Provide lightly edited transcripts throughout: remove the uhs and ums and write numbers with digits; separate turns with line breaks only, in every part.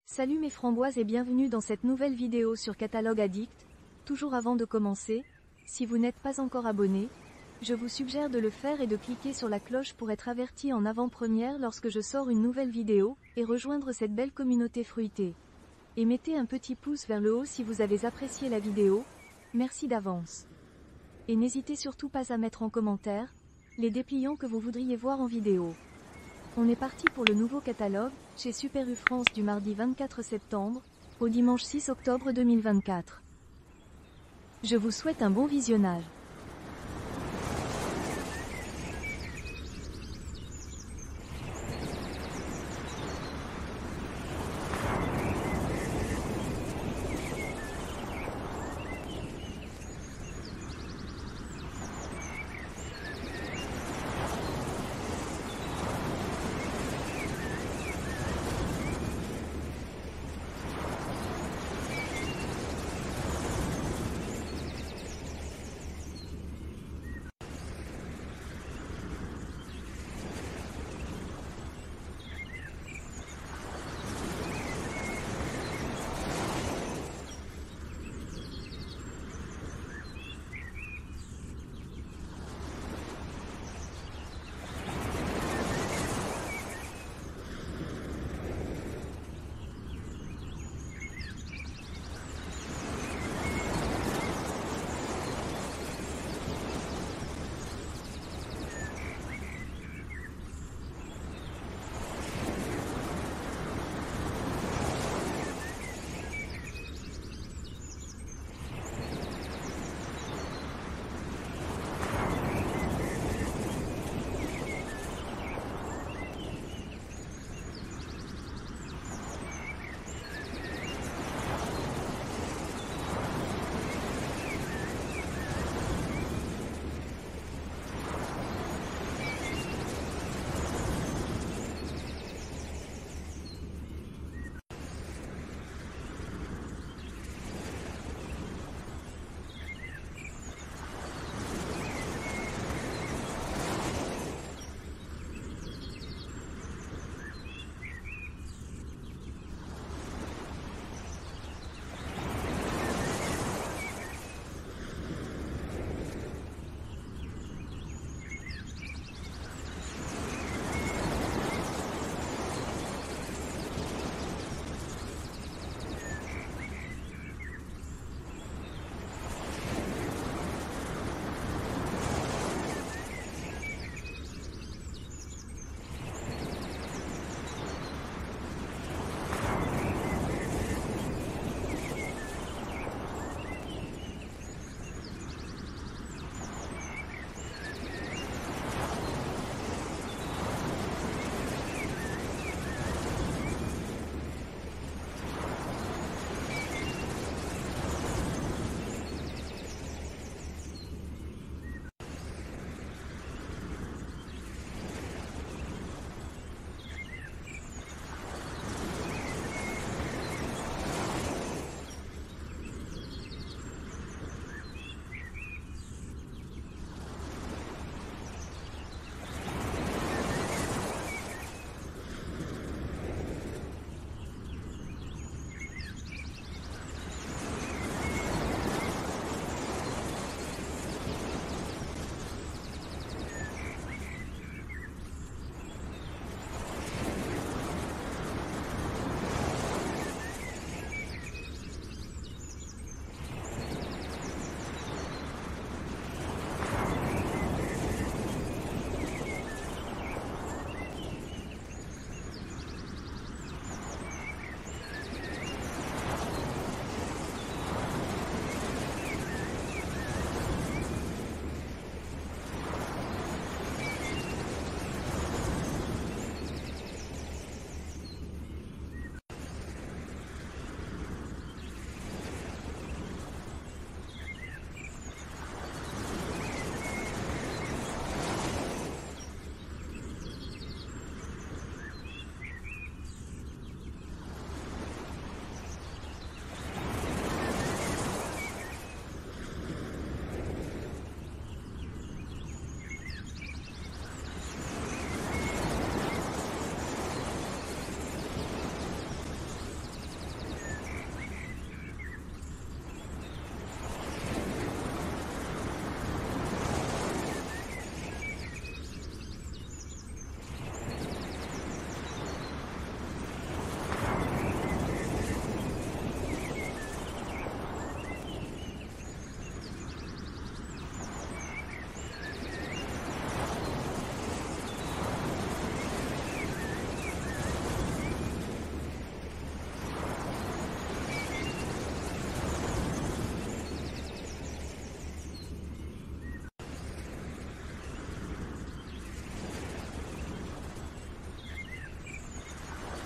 Salut mes framboises et bienvenue dans cette nouvelle vidéo sur Catalogue Addict. Toujours avant de commencer, si vous n'êtes pas encore abonné, je vous suggère de le faire et de cliquer sur la cloche pour être averti en avant-première lorsque je sors une nouvelle vidéo, et rejoindre cette belle communauté fruitée. Et mettez un petit pouce vers le haut si vous avez apprécié la vidéo, merci d'avance. Et n'hésitez surtout pas à mettre en commentaire les dépliants que vous voudriez voir en vidéo. On est parti pour le nouveau catalogue, chez Super U France du mardi 24 septembre, au dimanche 6 octobre 2024. Je vous souhaite un bon visionnage.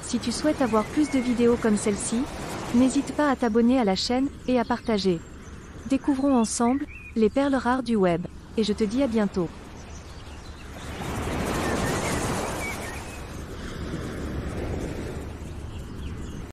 Si tu souhaites avoir plus de vidéos comme celle-ci, n'hésite pas à t'abonner à la chaîne, et à partager. Découvrons ensemble, les perles rares du web. Et je te dis à bientôt.